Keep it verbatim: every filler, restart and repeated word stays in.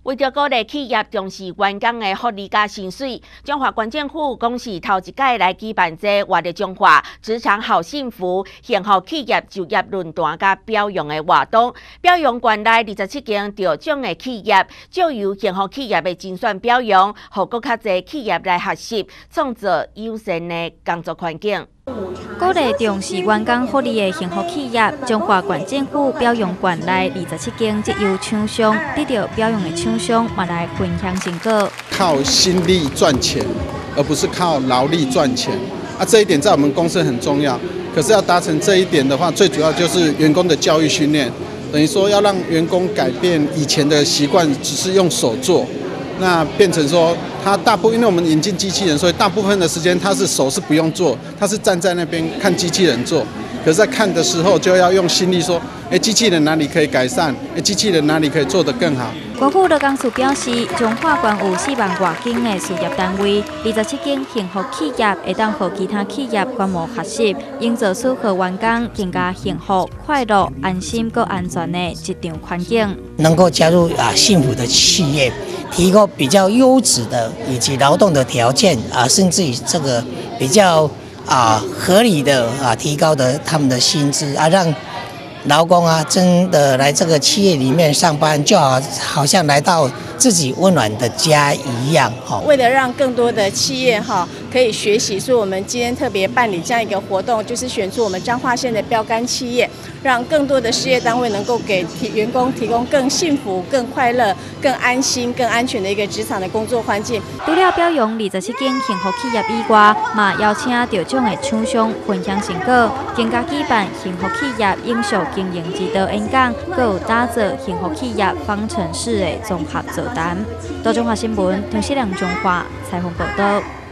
为着鼓励企业重视员工的福利甲薪水，中华县政府讲是头一届来举办这活力中华职场好幸福幸福企业就业论坛甲表扬的活动，表扬县内二十七间得奖的企业，就由幸福企业的精选表扬，互更较侪企业来学习，创造友善的工作环境。 鼓励重视员工福利的幸福企业，中华县政府表扬县内二十七间绩优厂商，得到表扬的厂商嘛来分享成果。 靠心力赚钱，而不是靠劳力赚钱啊！这一点在我们公司很重要。可是要达成这一点的话，最主要就是员工的教育训练，等于说要让员工改变以前的习惯，只是用手做。 那变成说，他大部因为我们引进机器人，所以大部分的时间他是手是不用做，他是站在那边看机器人做。可是，在看的时候就要用心力说，哎，机器人哪里可以改善？哎，机器人哪里可以做得更好？ 国府劳工处表示，中华县有四万外间的事业单位，二十七间幸福企业会当和其他企业观摩学习，营造出和员工更加幸福、快乐、安心、和安全的职场环境。 能够加入啊幸福的企业。 提供比较优质的以及劳动的条件啊，甚至于这个比较啊合理的啊提高的他们的薪资啊，让劳工啊真的来这个企业里面上班，就好好像来到自己温暖的家一样。哈， 为了让更多的企业哈可以学习，所以我们今天特别办理这样一个活动，就是选出我们彰化县的标杆企业，让更多的事业单位能够给提员工提供更幸福、更快乐、更安心、更安全的一个职场的工作环境。 除了表扬二十七间幸福企业以外，嘛邀请得奖的厂商分享成果，更加举办幸福企业永续经营之道演讲，还有打造幸福企业方程式的综合座谈。多中华新闻，唐世良中华采访报道。